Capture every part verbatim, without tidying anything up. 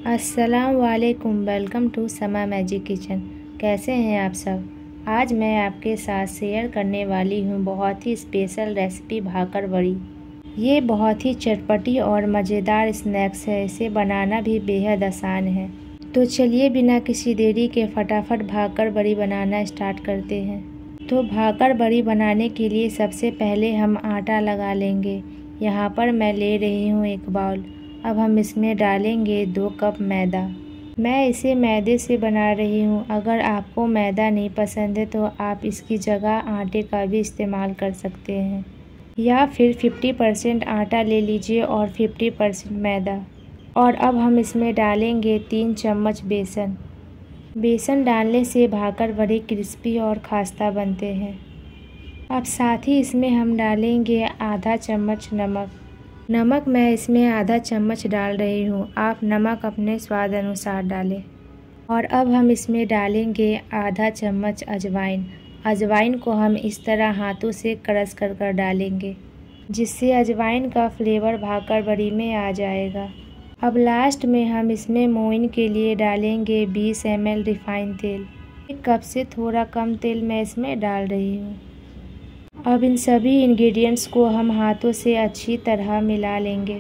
अस्सलाम वालेकुम। Welcome to Sama magic kitchen. कैसे हैं आप सब। आज मैं आपके साथ शेयर करने वाली हूं बहुत ही स्पेशल रेसिपी भाकर बड़ी। ये बहुत ही चटपटी और मज़ेदार स्नैक्स है। इसे बनाना भी बेहद आसान है। तो चलिए बिना किसी देरी के फटाफट भाकर बड़ी बनाना स्टार्ट करते हैं। तो भाकर बड़ी बनाने के लिए सबसे पहले हम आटा लगा लेंगे। यहाँ पर मैं ले रही हूँ एक बाउल। अब हम इसमें डालेंगे दो कप मैदा। मैं इसे मैदे से बना रही हूँ। अगर आपको मैदा नहीं पसंद है तो आप इसकी जगह आटे का भी इस्तेमाल कर सकते हैं, या फिर पचास परसेंट आटा ले लीजिए और पचास परसेंट मैदा। और अब हम इसमें डालेंगे तीन चम्मच बेसन। बेसन डालने से भाकर बड़ी क्रिस्पी और खास्ता बनते हैं। अब साथ ही इसमें हम डालेंगे आधा चम्मच नमक। नमक मैं इसमें आधा चम्मच डाल रही हूँ। आप नमक अपने स्वाद अनुसार डालें। और अब हम इसमें डालेंगे आधा चम्मच अजवाइन। अजवाइन को हम इस तरह हाथों से क्रश कर कर डालेंगे, जिससे अजवाइन का फ्लेवर भाकर बड़ी में आ जाएगा। अब लास्ट में हम इसमें मोइन के लिए डालेंगे बीस एम एल रिफाइंड तेल। एक कप से थोड़ा कम तेल मैं इसमें डाल रही हूँ। अब इन सभी इंग्रेडिएंट्स को हम हाथों से अच्छी तरह मिला लेंगे।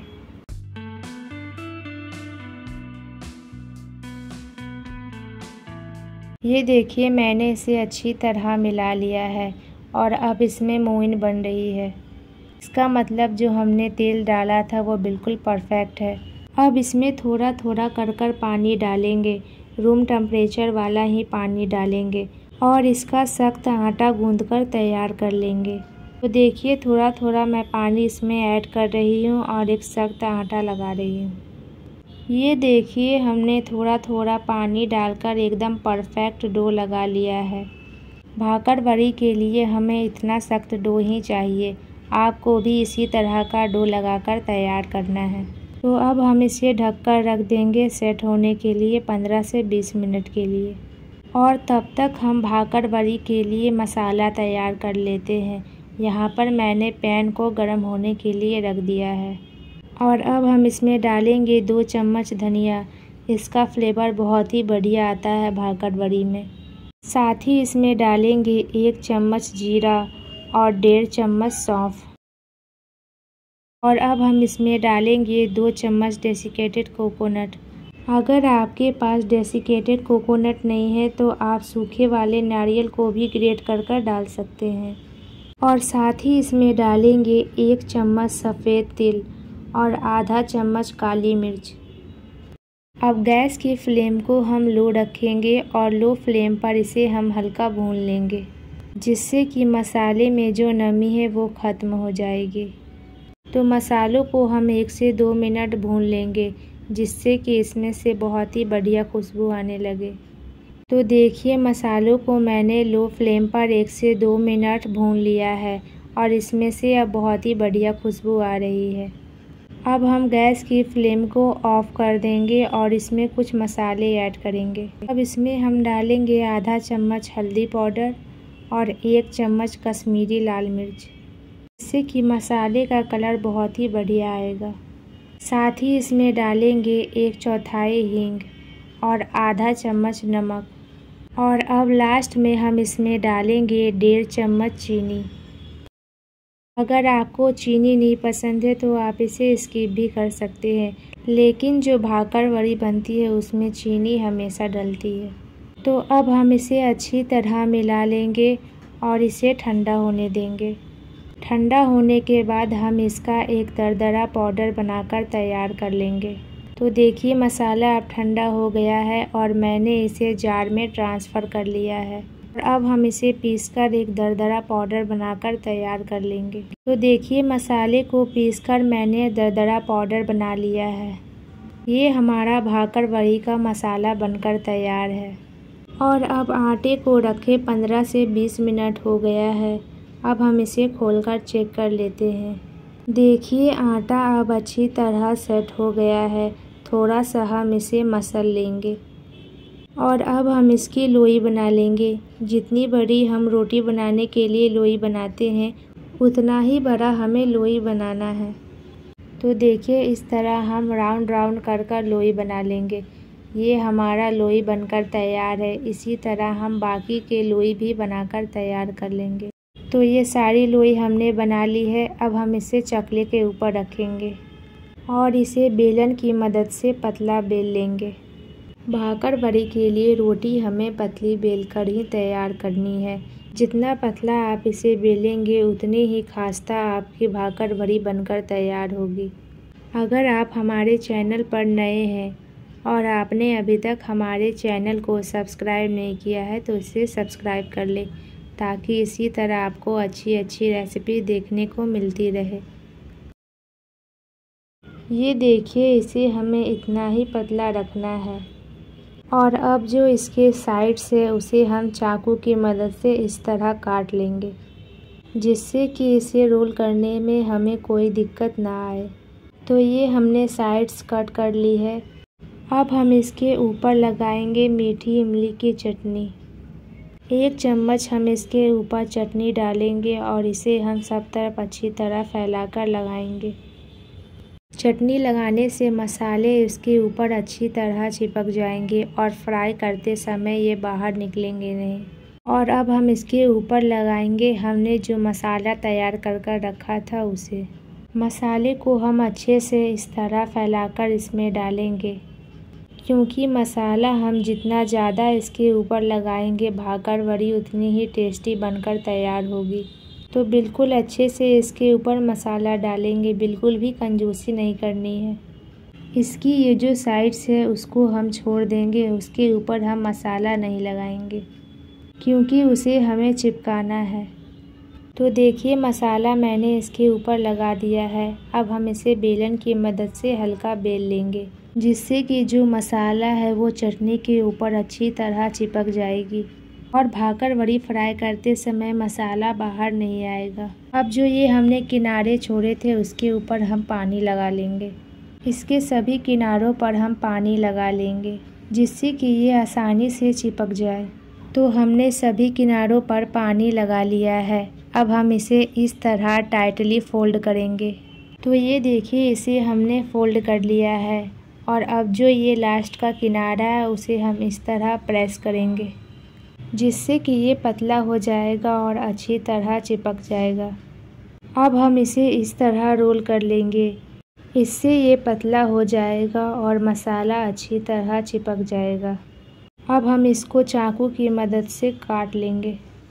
ये देखिए मैंने इसे अच्छी तरह मिला लिया है और अब इसमें मोइन बन रही है। इसका मतलब जो हमने तेल डाला था वो बिल्कुल परफेक्ट है। अब इसमें थोड़ा थोड़ा कर कर पानी डालेंगे। रूम टेम्परेचर वाला ही पानी डालेंगे और इसका सख्त आटा गूंथकर तैयार कर लेंगे। तो देखिए थोड़ा थोड़ा मैं पानी इसमें ऐड कर रही हूँ और एक सख्त आटा लगा रही हूँ। ये देखिए हमने थोड़ा थोड़ा पानी डालकर एकदम परफेक्ट डो लगा लिया है। भाकर बड़ी के लिए हमें इतना सख्त डो ही चाहिए। आपको भी इसी तरह का डो लगाकर तैयार करना है। तो अब हम इसे ढककर रख देंगे सेट होने के लिए पंद्रह से बीस मिनट के लिए। और तब तक हम भाकर बड़ी के लिए मसाला तैयार कर लेते हैं। यहाँ पर मैंने पैन को गर्म होने के लिए रख दिया है। और अब हम इसमें डालेंगे दो चम्मच धनिया। इसका फ्लेवर बहुत ही बढ़िया आता है भाकर बड़ी में। साथ ही इसमें डालेंगे एक चम्मच जीरा और डेढ़ चम्मच सौंफ। और अब हम इसमें डालेंगे दो चम्मच डेसिकेटेड कोकोनट। अगर आपके पास डेसिकेटेड कोकोनट नहीं है तो आप सूखे वाले नारियल को भी ग्रेट कर कर डाल सकते हैं। और साथ ही इसमें डालेंगे एक चम्मच सफ़ेद तिल और आधा चम्मच काली मिर्च। अब गैस की फ्लेम को हम लो रखेंगे और लो फ्लेम पर इसे हम हल्का भून लेंगे, जिससे कि मसाले में जो नमी है वो ख़त्म हो जाएगी। तो मसालों को हम एक से दो मिनट भून लेंगे, जिससे कि इसमें से बहुत ही बढ़िया खुशबू आने लगे। तो देखिए मसालों को मैंने लो फ्लेम पर एक से दो मिनट भून लिया है और इसमें से अब बहुत ही बढ़िया खुशबू आ रही है। अब हम गैस की फ्लेम को ऑफ कर देंगे और इसमें कुछ मसाले ऐड करेंगे। अब इसमें हम डालेंगे आधा चम्मच हल्दी पाउडर और एक चम्मच कश्मीरी लाल मिर्च, जिससे कि मसाले का कलर बहुत ही बढ़िया आएगा। साथ ही इसमें डालेंगे एक चौथाई हींग और आधा चम्मच नमक। और अब लास्ट में हम इसमें डालेंगे डेढ़ चम्मच चीनी। अगर आपको चीनी नहीं पसंद है तो आप इसे स्किप भी कर सकते हैं, लेकिन जो भाकर बड़ी बनती है उसमें चीनी हमेशा डलती है। तो अब हम इसे अच्छी तरह मिला लेंगे और इसे ठंडा होने देंगे। ठंडा होने के बाद हम इसका एक दरदरा पाउडर बनाकर तैयार कर लेंगे। तो देखिए मसाला अब ठंडा हो गया है और मैंने इसे जार में ट्रांसफ़र कर लिया है। और अब हम इसे पीसकर एक दरदरा पाउडर बनाकर तैयार कर लेंगे। तो देखिए मसाले को पीसकर मैंने दरदरा पाउडर बना लिया है। ये हमारा भाकर बड़ी का मसाला बनकर तैयार है। और अब आटे को रखे पंद्रह से बीस मिनट हो गया है। अब हम इसे खोलकर चेक कर लेते हैं। देखिए आटा अब अच्छी तरह सेट हो गया है। थोड़ा सा हम इसे मसल लेंगे और अब हम इसकी लोई बना लेंगे। जितनी बड़ी हम रोटी बनाने के लिए लोई बनाते हैं उतना ही बड़ा हमें लोई बनाना है। तो देखिए इस तरह हम राउंड राउंड कर कर लोई बना लेंगे। ये हमारा लोई बनकर तैयार है। इसी तरह हम बाकी के लोई भी बनाकर तैयार कर लेंगे। तो ये सारी लोई हमने बना ली है। अब हम इसे चकले के ऊपर रखेंगे और इसे बेलन की मदद से पतला बेल लेंगे। भाकर बड़ी के लिए रोटी हमें पतली बेलकर ही तैयार करनी है। जितना पतला आप इसे बेलेंगे उतनी ही खास्ता आपकी भाकर बड़ी बनकर तैयार होगी। अगर आप हमारे चैनल पर नए हैं और आपने अभी तक हमारे चैनल को सब्सक्राइब नहीं किया है तो इसे सब्सक्राइब कर लें, ताकि इसी तरह आपको अच्छी अच्छी रेसिपी देखने को मिलती रहे। ये देखिए, इसे हमें इतना ही पतला रखना है। और अब जो इसके साइड्स है उसे हम चाकू की मदद से इस तरह काट लेंगे, जिससे कि इसे रोल करने में हमें कोई दिक्कत ना आए। तो ये हमने साइड्स कट कर ली है। अब हम इसके ऊपर लगाएंगे मीठी इमली की चटनी। एक चम्मच हम इसके ऊपर चटनी डालेंगे और इसे हम सब तरफ अच्छी तरह फैलाकर लगाएंगे। चटनी लगाने से मसाले इसके ऊपर अच्छी तरह चिपक जाएंगे और फ्राई करते समय ये बाहर निकलेंगे नहीं। और अब हम इसके ऊपर लगाएंगे हमने जो मसाला तैयार कर कर रखा था उसे। मसाले को हम अच्छे से इस तरह फैलाकर इसमें डालेंगे, क्योंकि मसाला हम जितना ज़्यादा इसके ऊपर लगाएंगे भाकर बड़ी उतनी ही टेस्टी बनकर तैयार होगी। तो बिल्कुल अच्छे से इसके ऊपर मसाला डालेंगे, बिल्कुल भी कंजूसी नहीं करनी है। इसकी ये जो साइड्स है उसको हम छोड़ देंगे, उसके ऊपर हम मसाला नहीं लगाएंगे, क्योंकि उसे हमें चिपकाना है। तो देखिए, मसाला मैंने इसके ऊपर लगा दिया है। अब हम इसे बेलन की मदद से हल्का बेल लेंगे, जिससे कि जो मसाला है वो चटनी के ऊपर अच्छी तरह चिपक जाएगी और भाकर बड़ी फ्राई करते समय मसाला बाहर नहीं आएगा। अब जो ये हमने किनारे छोड़े थे उसके ऊपर हम पानी लगा लेंगे। इसके सभी किनारों पर हम पानी लगा लेंगे, जिससे कि ये आसानी से चिपक जाए। तो हमने सभी किनारों पर पानी लगा लिया है। अब हम इसे इस तरह टाइटली फोल्ड करेंगे। तो ये देखिए, इसे हमने फोल्ड कर लिया है और अब जो ये लास्ट का किनारा है उसे हम इस तरह प्रेस करेंगे, जिससे कि ये पतला हो जाएगा और अच्छी तरह चिपक जाएगा। अब हम इसे इस तरह रोल कर लेंगे, इससे ये पतला हो जाएगा और मसाला अच्छी तरह चिपक जाएगा। अब हम इसको चाकू की मदद से काट लेंगे।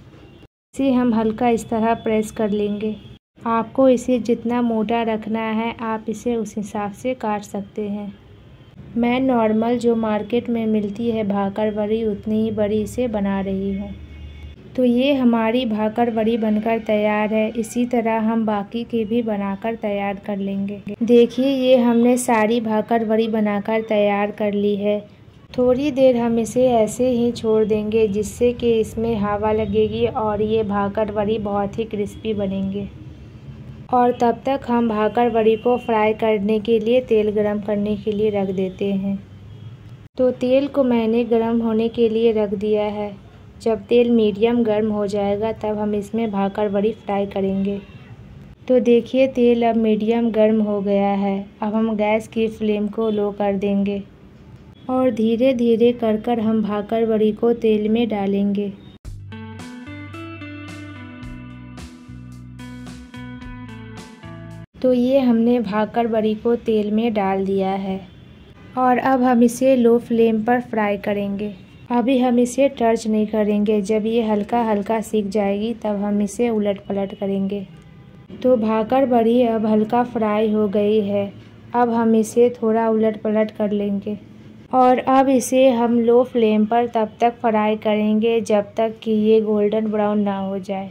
इसे हम हल्का इस तरह प्रेस कर लेंगे। आपको इसे जितना मोटा रखना है आप इसे उस हिसाब से काट सकते हैं। मैं नॉर्मल जो मार्केट में मिलती है भाकर बड़ी उतनी ही बड़ी इसे बना रही हूँ। तो ये हमारी भाकर बड़ी बनकर तैयार है। इसी तरह हम बाकी के भी बनाकर तैयार कर लेंगे। देखिए, ये हमने सारी भाकर बड़ी बनाकर तैयार कर ली है। थोड़ी देर हम इसे ऐसे ही छोड़ देंगे, जिससे कि इसमें हवा लगेगी और ये भाकर बड़ी बहुत ही क्रिस्पी बनेंगे। और तब तक हम भाकर बड़ी को फ्राई करने के लिए तेल गरम करने के लिए रख देते हैं। तो तेल को मैंने गरम होने के लिए रख दिया है। जब तेल मीडियम गर्म हो जाएगा तब हम इसमें भाकर बड़ी फ्राई करेंगे। तो देखिए, तेल अब मीडियम गर्म हो गया है। अब हम गैस की फ्लेम को लो कर देंगे और धीरे धीरे कर कर हम भाकर बड़ी को तेल में डालेंगे। तो ये हमने भाकर बड़ी को तेल में डाल दिया है और अब हम इसे लो फ्लेम पर फ्राई करेंगे। अभी हम इसे टच नहीं करेंगे। जब ये हल्का हल्का सीख जाएगी तब हम इसे उलट पलट करेंगे। तो भाकर बड़ी अब हल्का फ्राई हो गई है। अब हम इसे थोड़ा उलट पलट कर लेंगे और अब इसे हम लो फ्लेम पर तब तक फ्राई करेंगे जब तक कि ये गोल्डन ब्राउन ना हो जाए।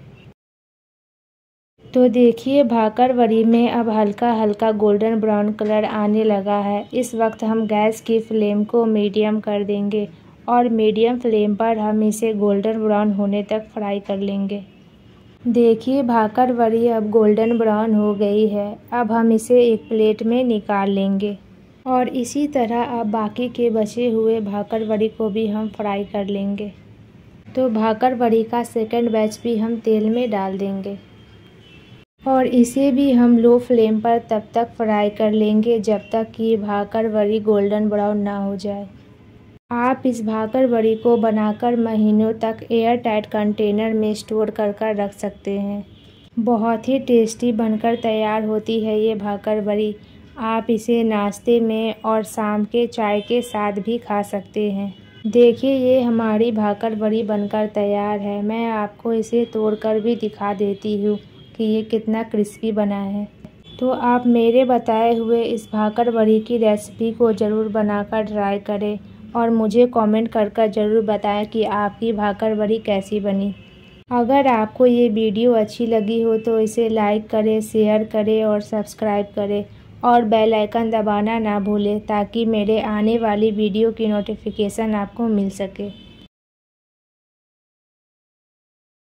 तो देखिए, भाकर बड़ी में अब हल्का हल्का गोल्डन ब्राउन कलर आने लगा है। इस वक्त हम गैस की फ्लेम को मीडियम कर देंगे और मीडियम फ्लेम पर हम इसे गोल्डन ब्राउन होने तक फ्राई कर लेंगे। देखिए, भाकर बड़ी अब गोल्डन ब्राउन हो गई है। अब हम इसे एक प्लेट में निकाल लेंगे और इसी तरह अब बाकी के बचे हुए भाकर बड़ी को भी हम फ्राई कर लेंगे। तो भाकर बड़ी का सेकंड बैच भी हम तेल में डाल देंगे। और इसे भी हम लो फ्लेम पर तब तक फ्राई कर लेंगे जब तक कि भाकर बड़ी गोल्डन ब्राउन ना हो जाए। आप इस भाकर बड़ी को बनाकर महीनों तक एयर टाइट कंटेनर में स्टोर कर कर रख सकते हैं। बहुत ही टेस्टी बनकर तैयार होती है ये भाकर बड़ी। आप इसे नाश्ते में और शाम के चाय के साथ भी खा सकते हैं। देखिए ये हमारी भाकर बड़ी बनकर तैयार है। मैं आपको इसे तोड़कर भी दिखा देती हूँ कि ये कितना क्रिस्पी बना है। तो आप मेरे बताए हुए इस भाकर बड़ी की रेसिपी को ज़रूर बनाकर ट्राई करें और मुझे कमेंट कर कर ज़रूर बताएं कि आपकी भाकर बड़ी कैसी बनी। अगर आपको ये वीडियो अच्छी लगी हो तो इसे लाइक करें, शेयर करें और सब्सक्राइब करें और बेल आइकन दबाना ना भूलें ताकि मेरे आने वाली वीडियो की नोटिफिकेशन आपको मिल सके।